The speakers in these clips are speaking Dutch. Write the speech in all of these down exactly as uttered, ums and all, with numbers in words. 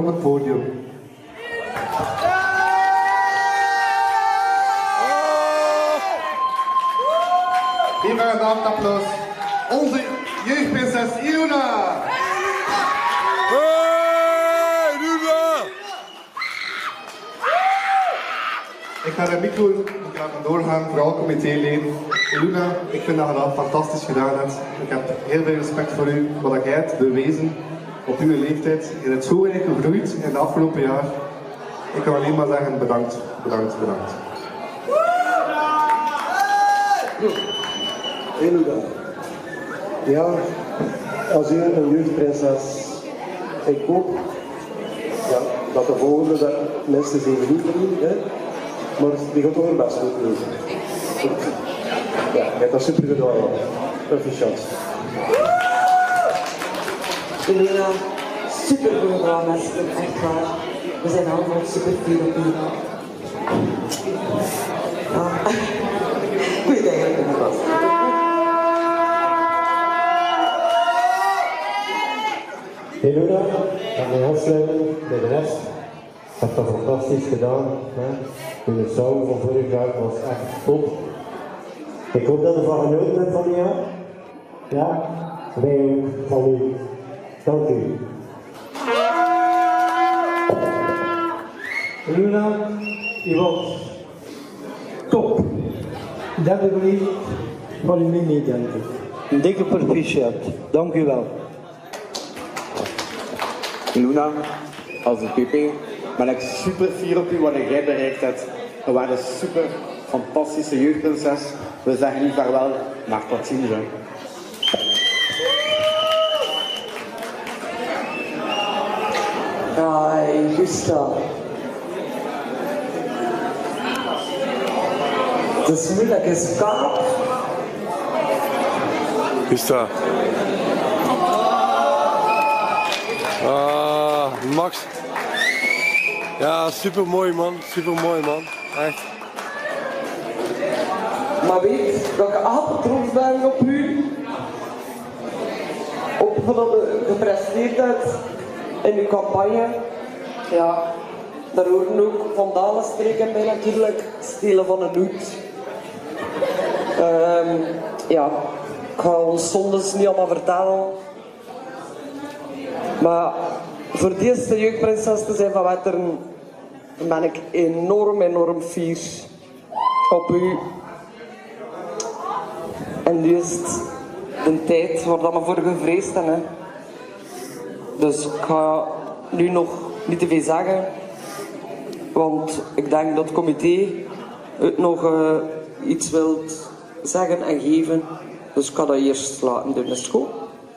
het podium. Hier een dames applaus. Onze jeugdprinses Iluna. Hey, Iluna! Ik ga de micro graag doorgaan voor alle comitéleden. Iluna, ik vind dat je dat fantastisch gedaan hebt. Ik heb heel veel respect voor u, wat jij hebt bewezen op uw leeftijd. Je bent zo weinig gegroeid in de afgelopen jaar. Ik kan alleen maar zeggen bedankt, bedankt, bedankt. Iluna. Ja, als u een jeugdprinses, ik hoop ja, dat de volgende dat mensen zijn niet doen, hè, maar die gaat toch hun best moeten doen. Ja, je hebt dat super gedaan. Proficiat. Iluna, super goed gedaan, mensen, echt waar. We zijn allemaal super fier op u. Ja. Goeie eigenlijk in de klas. Iluna, ga mij afsluiten bij de rest. Je hebt dat fantastisch gedaan. Hè? De show van vorig jaar was echt top. Ik hoop dat je van genoten hebt van die jaar. Ja, wij ook van u. Dank u. Iluna, je was top. Dat heb ik van u mee, denk ik. Een dikke proficiat. Dank u wel. Iluna, als de P P ben ik super fier op u wat jij bereikt hebt. Je was een super fantastische jeugdprinses. We zeggen nu vaarwel naar tot ziens. Ai, Gustav. Het is moeilijk, is kaap. Gustav. Ah, Max. Ja, super mooi man, super mooi man. Echt. Maar weet dat ik altijd trots ben op u. Op wat je gepresteerd hebt in uw campagne. Ja, daar horen ook vandalen streken bij natuurlijk. Stelen van een hoed. Um, ja, ik ga ons zondes niet allemaal vertellen. Maar voor de eerste jeugdprinses te zijn van Wetteren ben ik enorm, enorm fier op u. En nu is het de tijd waar dat we voor gevreesd hebben. Hè. Dus ik ga nu nog niet te veel zeggen. Want ik denk dat het comité het nog uh, iets wil zeggen en geven. Dus ik ga dat eerst laten doen. Is het goed?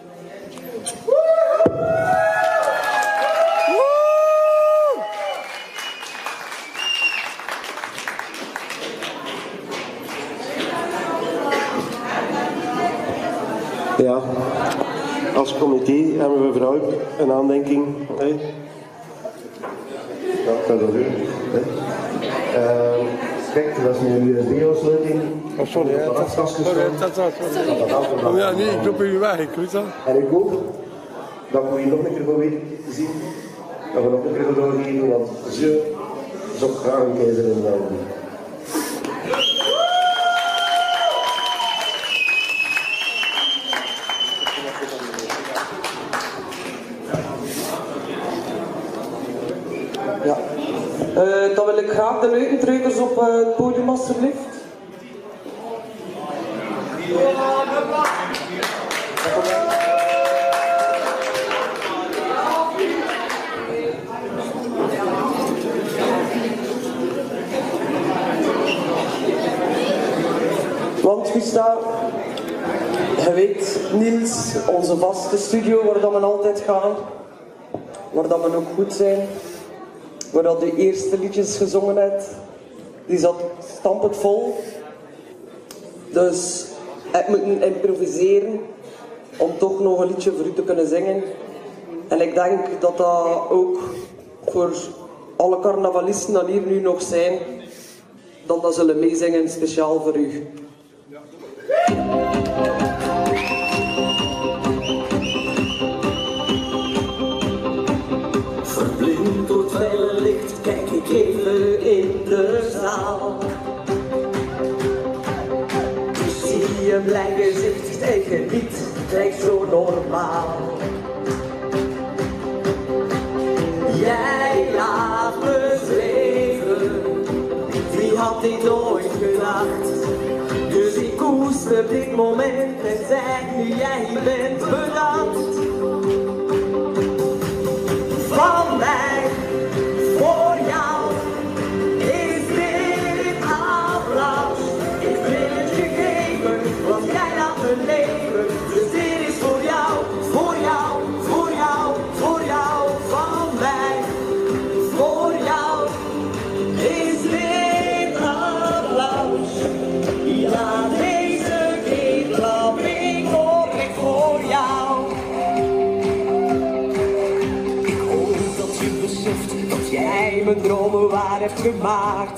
Ja, als comité hebben we vooruit een aandenking. Hè. Ja, ik kan dat doen. Hè. Uh, kijk, dat is nu de biosluiting. Oh, sorry, hè. Dat is dat. Oh ja, nee, ik loop in je weg, ik weet dat. En ik hoop dat we hier nog een keer gaan weer zien. Dat we nog een keer gaan doorgeven, want ze is ook graag een keizer in België. Ja. Uh, dan wil ik graag de leukentreukers op uh, het podium, alstublieft. Want Gustav, je weet, Niels, onze vaste studio waar dat we altijd gaan, waar dat we ook goed zijn, waar dat de eerste liedjes gezongen hebt, die zat stampend vol. Dus ik moet improviseren om toch nog een liedje voor u te kunnen zingen. En ik denk dat dat ook voor alle carnavalisten die hier nu nog zijn, dat dat zullen meezingen speciaal voor u. Verblind door het felle licht kijk ik even in de zaal. Ik zie je blij gezicht en geniet, lijkt zo normaal. Jij laat me zweven, wie had dit ooit gedacht? Dus ik koester dit moment en zeg nu jij bent bedankt. Van mij, voor jou, is dit applaus. Ik wil het je geven, want jij laat me leven. Dus dit is voor jou, voor jou, voor jou, voor jou. Van mij, voor jou, is dit applaus. Ja, deze keer klap ik oprecht voor jou. Ik hoop dat je beseft dat jij mijn dromen waar hebt gemaakt.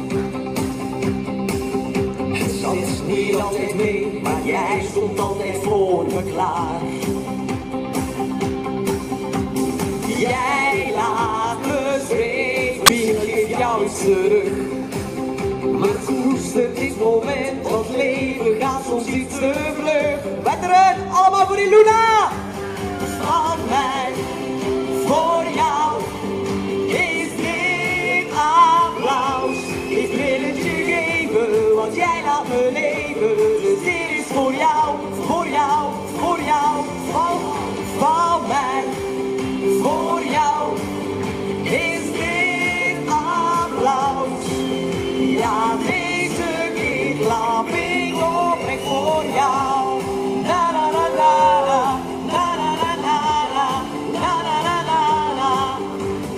Het zat niet altijd mee, maar jij stond altijd voor me klaar. Jij laat me zweven, wie geeft jou iets terug? Maar koester dit moment, want leven gaat soms iets te vlug. Wetteren, allemaal voor die Luna! Van mij, voor jou, is dit applaus. Ik wil het je geven, want jij laat me leven. Dus dit is voor jou, voor jou, voor jou, van, van mij, voor jou, is dit applaus. Ja, deze keer klap ik oprecht voor jou. Na na na na na, na na na na na, na na na na na.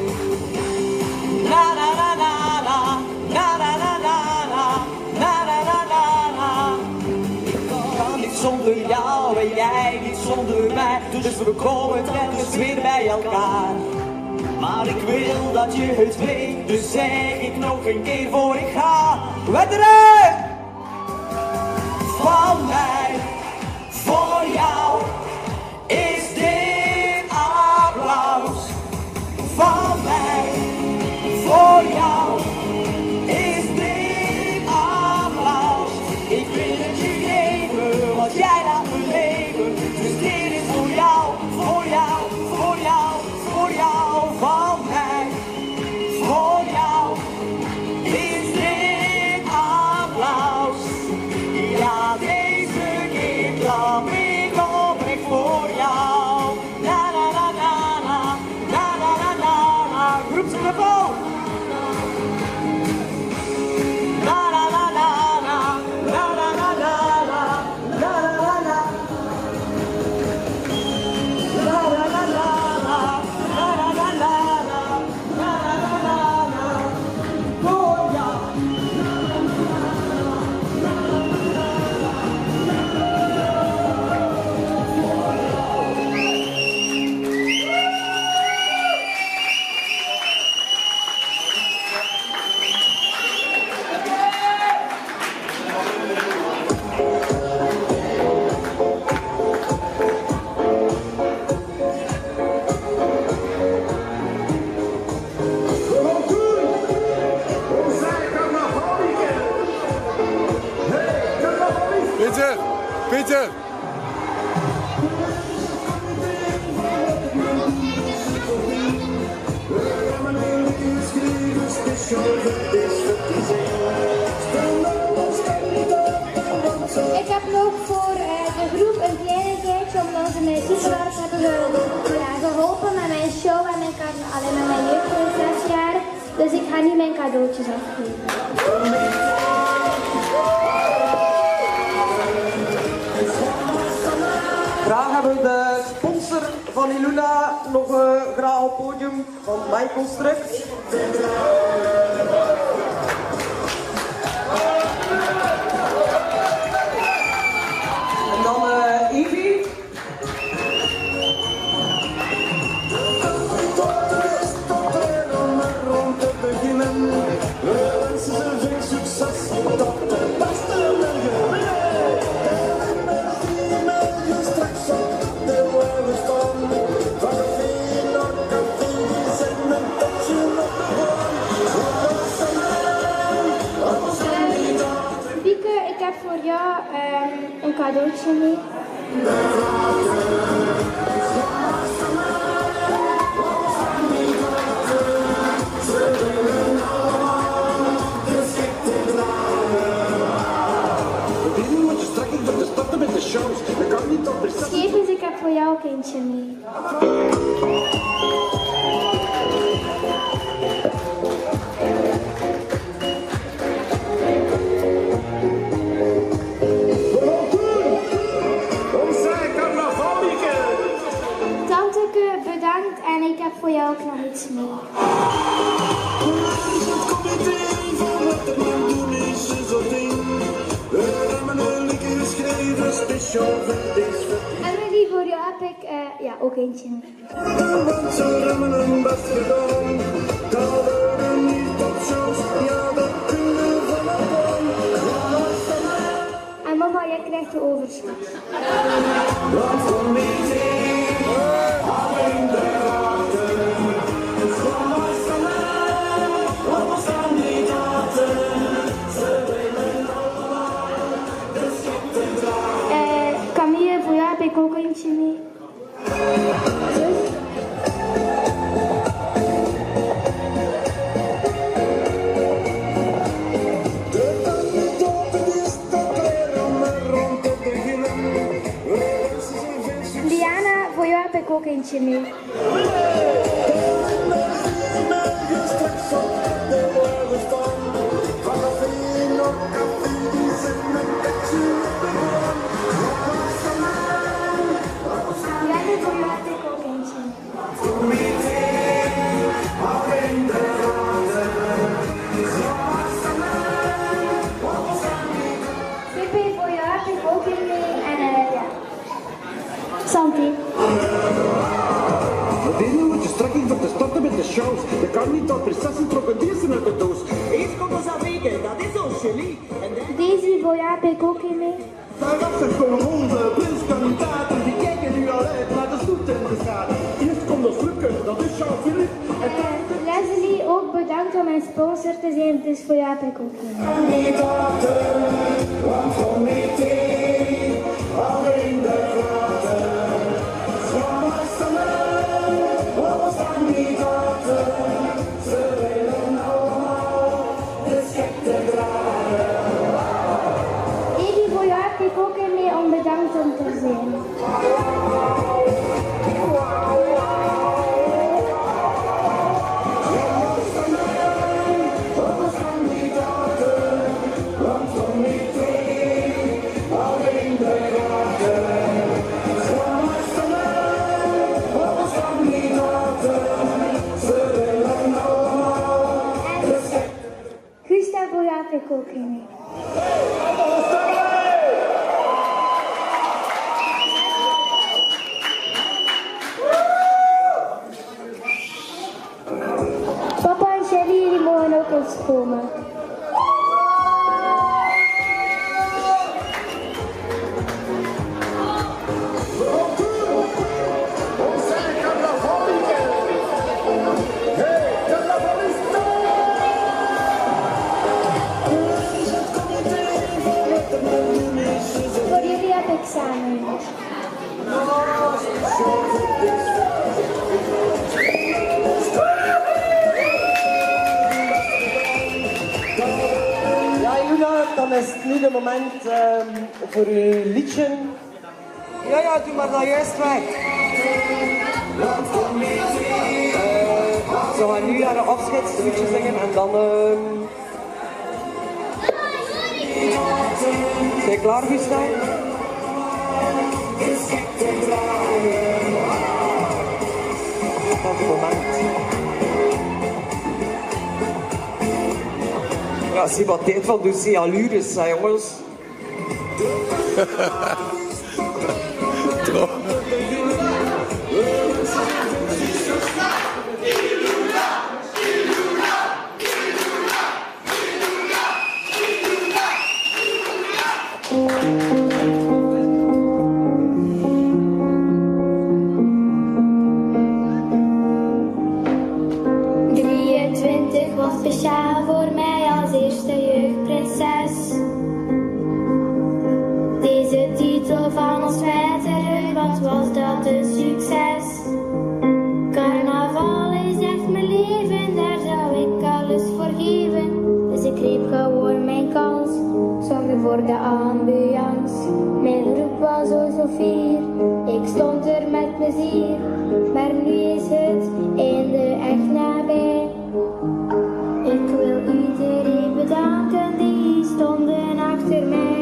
Na na na na na, na na na na na, na na na na na. Ik kan niet zonder jou en jij niet zonder mij, dus we komen telkens weer bij elkaar. Maar ik wil dat je het weet, dus zeg ik nog een keer voor ik ga. Wetteren! Van mij, voor jou, is dit applaus. Van mij, voor jou, is dit applaus. Ik wil het je geven, want jij laat me leven. Dus dit is voor jou, voor jou, voor jou, voor jou. Van mij, voor jou, is dit applaus. Ja, deze keer klap ik oprecht voor jou. Na na na na na, na na na na na, groepstelefoon. Na na na na na, na na na na na, na na na na. Na na na na na, na na na na na, na na na na, voor jou. Pieter, Pieter. Ik heb nog voor uh, de groep een kleinigheidje, omdat ze mij super hard hebben ge, ja, geholpen met mijn show en mijn, alleen met mijn jeugd van zes jaar. Dus ik ga nu mijn cadeautjes afgeven. Graag hebben we de sponsor van Iluna nog uh, graag op het podium van Mijnconstruct. En dan uh, Evie. We wensen ze veel succes, dat de beste wil je. Straks op de wereld staan, van de vier naar de vier zijn uh, een cadeautje mee. Schepens, ik heb voor jou een kindje mee. Tanteke, bedankt en ik heb voor jou ook nog iets mee. Emily, voor jou heb ik uh, ja, ook eentje mee. En mama, jij krijgt de overschot. Ik ook eentje mee. Diana, voor jou heb ik ook eentje mee. Santi. Nadine moet je strakking voor te starten met de shows. Je kan niet dat prestatie trokken deze uit de doos. Eerst komt ons aan weken, dat is ons genie. Deze voor jou heb ik ook in mee. Dat zijn gewoon onze prinskandidaten. Die kijken nu al uit naar de stoet in de straat. Eerst komt ons lukken, dat is Jean-Philippe. En dan... Uh, Leslie, ook bedankt om mijn sponsor te zijn. Dus voor jou heb ik ook in mee. Ik ook in mee om bedankt om te zijn. Gustav, voor jou heb ik ook in mee. Papa en Shelly, jullie mogen ook eens komen. Voor jullie heb ik samen. Dan is het nu de moment um, voor uw liedje. Ja, ja, doe maar dat juist weg. Uh, ze gaan nu haar afscheidsliedje zingen en dan... Uh... Ben je klaar, Gustav? Dat is het moment. Ja, zie wat tijd van dossier allures, hè, jongens. Toch? drieëntwintig was speciaal voor mij als eerste jeugdprinses. Deze van ons verder, wat was dat een succes? Carnaval is echt mijn leven, daar zou ik alles voor geven. Dus ik greep gewoon mijn kans, zorgde voor de ambiance. Mijn roep was o zo fier, ik stond er met plezier. Maar nu is het einde echt nabij. Ik wil iedereen bedanken die stonden achter mij.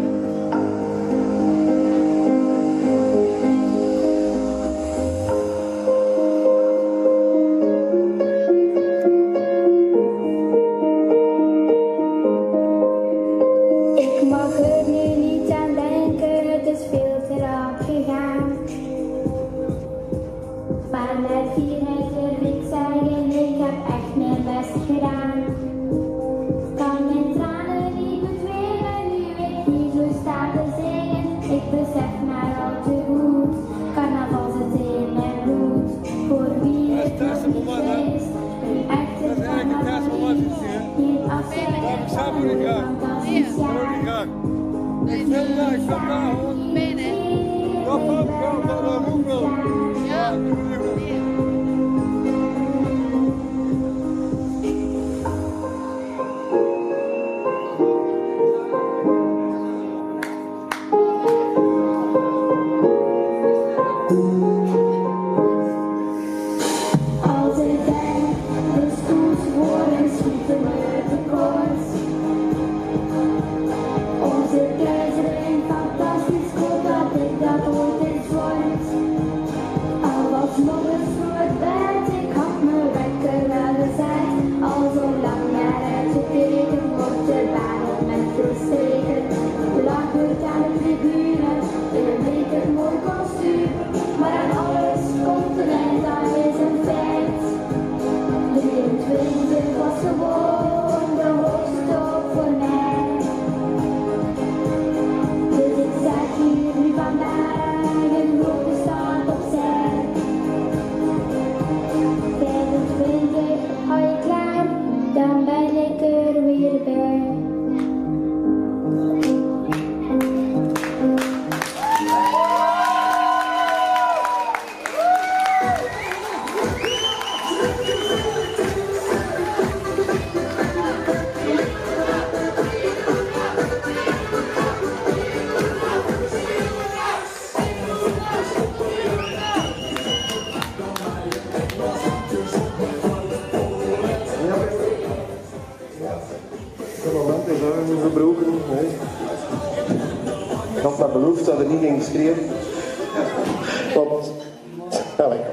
Ik mag er nu niet aan denken, het is veel te rap gegaan. Maar met fierheid durf ik zeggen, ik heb echt mijn best gedaan. Kan mijn tranen niet bedwingen, nu ik hier zo sta te zingen. Ik besef maar al te goed, carnaval zit in mijn bloed. Voor wie het nog niet is, een echte carnavalist. Geen afscheid van een fantastisch jaar. Ik wil daar, ik wil daar hoor. Nee, nee. Kom op, kom, dat was ook wel. Ja. Als ik denk, de stoelswoorden schieten me tekort. Onze keizerin fantastisch, ik hoop dat ik dat ooit eens word. Al was nog eens voor het bed, ik had mijn wekker wel gezet. Al zo lang naar uitgekeken, wordt de baan op met gestreken. Lang wordt aan de tribune, in een beter mooi kostuum. Maar aan alles komt een eind, dat is een feit. drieëntwintig was gewoon de hoogste op voor mij. Dus ik zet hier nu vandaag een grote stand opzij. vijfentwintig, hou je klaar, dan ben ik er weer bij. Het moment is arm gebroken. Nee. Ik had me beloofd dat er niet ging schreeuwen. Want, ja, lekker.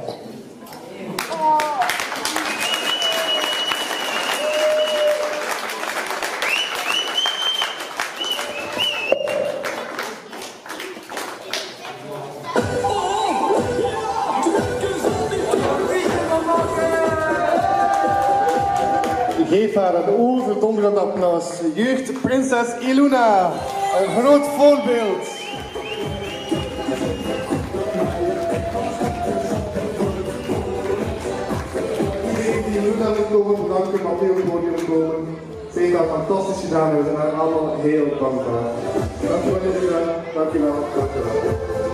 Geef haar een overdonderend applaus. Jeugdprinses Iluna, een groot voorbeeld. Iedereen die Iluna wil komen bedanken, op heel podium komen. Ze heeft dat fantastisch gedaan en we zijn haar allemaal heel dankbaar. Dankjewel Iluna, dankjewel, dankjewel.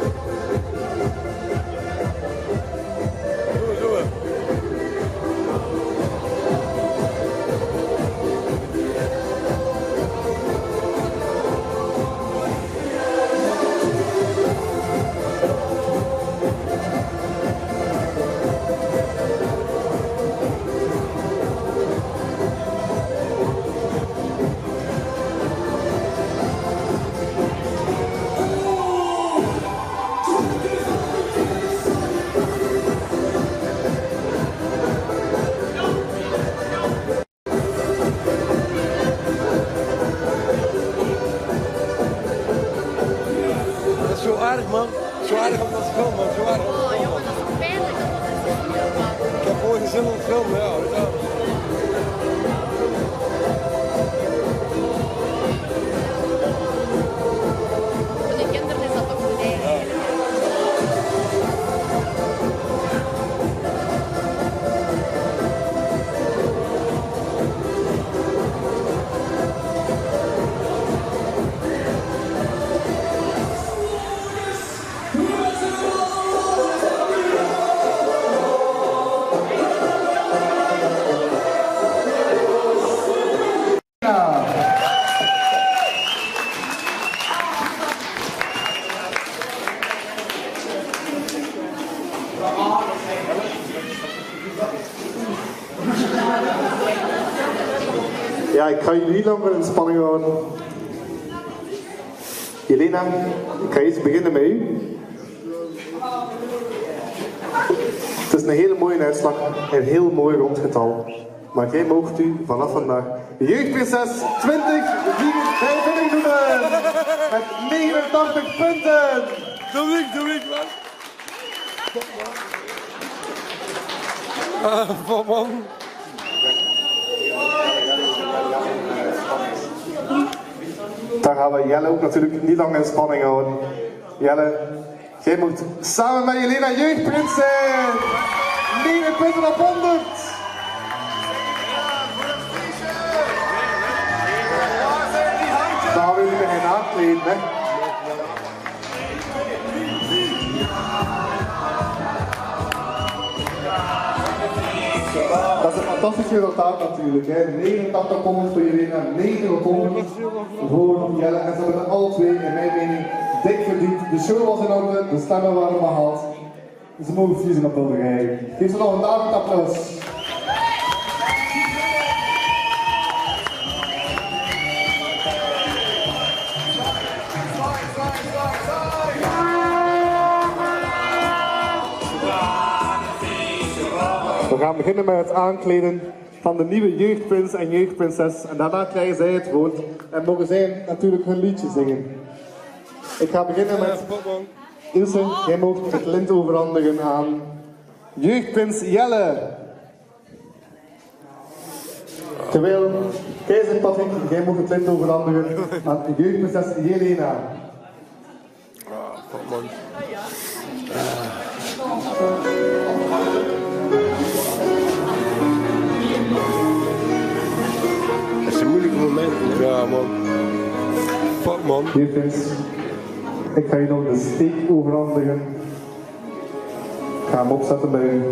Zo aardig man, zo aardig op dat film man, zo aardig. Oh jongen, dat is toch pijnlijk dat dat is hier man. Ik heb ooit gezien op een film, ja. ja. Voor de kinderen is dat toch goed eigenlijk. Ja, ik ga jullie niet langer in spanning houden. Jelena, ik ga eerst beginnen met u. Het is een hele mooie uitslag, een heel mooi rondgetal. Maar jij moogt u vanaf vandaag de jeugdprinses twintig vijfentwintig doen! Met negenentachtig punten! Doe ik, doe ik, man! Ah, uh, man! Dan gaan we Jelle ook natuurlijk niet lang in spanning houden. Jelle, jij moet samen met Jelena jeugdprins zijn! negen punten op honderd! Dan gaan we jullie weer geen aankleden, hè? Dat is een fantastisch resultaat natuurlijk. Hè. negenentachtig op honderd voor Jelena, negen op honderd voor Jelle. En ze hebben alle twee, in mijn mening, dik verdiend. De show was in orde, de stemmen waren behaald. Ze mogen vier zijn op de rij. Geef ze nog een daverend applaus. We gaan beginnen met het aankleden van de nieuwe jeugdprins en jeugdprinses. En daarna krijgen zij het woord en mogen zij natuurlijk hun liedje zingen. Ik ga beginnen met... Ilse, jij mag het lint overhandigen aan jeugdprins Jelle. Terwijl keizer Patrick, jij mag het lint overhandigen aan jeugdprinses Jelena. Ah, fuck man. Dat is een moeilijke moment. Ja man. Fuck man. Jeugdprins, ik ga je nog de steek overhandigen. Ik ga hem opzetten bij u.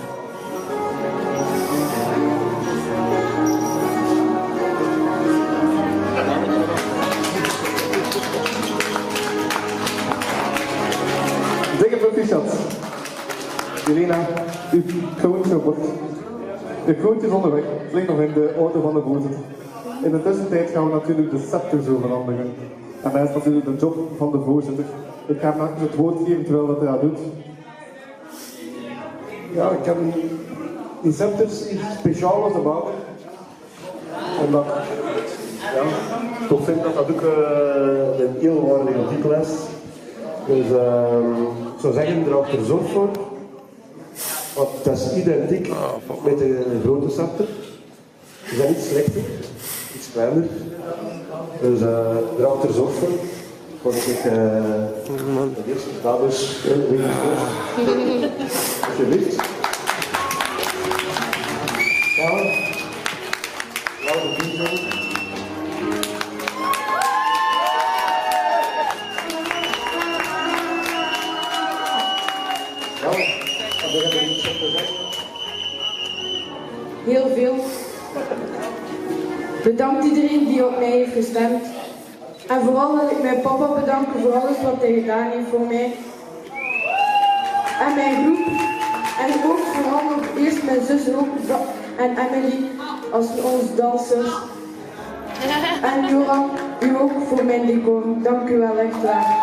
Dikke proficiat. Jelena, uw kroontje wordt. De kroontje is onderweg. Het ligt nog in de orde van de voorzitter. In de tussentijd gaan we natuurlijk de scepters overhandigen. En dat is natuurlijk de job van de voorzitter. Ik ga hem het woord geven terwijl dat hij dat doet. Ja, ik heb die scepters iets speciaals te maken. Omdat ja, ik toch vind dat dat ook uh, een heel waardige titel is. Dus uh, ik zou zeggen, erachter zorg voor. Want het is identiek met de grote scepter. Ze zijn iets slechter, iets kleiner. Dus uh, erachter zorg voor. Vond ik uh, de eerste dames heel weinig voor. Alsjeblieft. Ja. Ja, dat is zo. Heel veel. Bedankt iedereen die op mij heeft gestemd. En vooral wil ik mijn papa bedanken voor alles wat hij gedaan heeft voor mij. En mijn groep. En ook vooral nog eerst mijn zus ook en Emily als onze dansers. En Joran, u ook voor mijn decor. Dank u wel echt waar.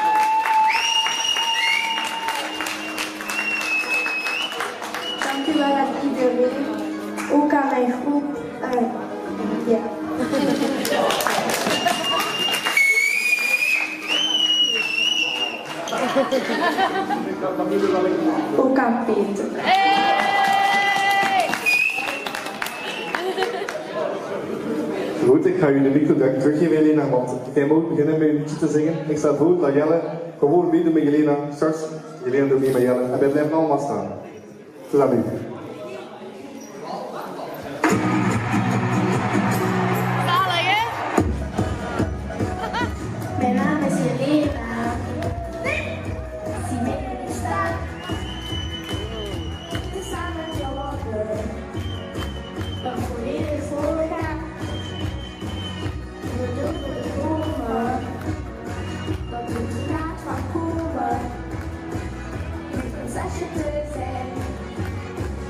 Dank u wel aan iedereen. Ook aan mijn groep. Uh, ja. Ook aan Peter. Hey! Goed, ik ga jullie de micro direct teruggeven, Jelena, want jij moet beginnen met een liedje te zingen. Ik stel voor dat Jelle gewoon meedoet met Jelena. Straks, Jelena doet mee met Jelle. En wij blijven allemaal staan. Tot aan u. Mijn naam is Jelena. Zie mij staan. Samen met jou wakker. Dan volledig voorgaan. We doen voor de bomen. Dat we de straat van komen. Een prinsesje te zijn.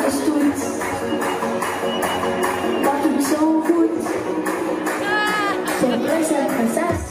alles doet. Dat doet zo goed. Zijn prinses en prinses.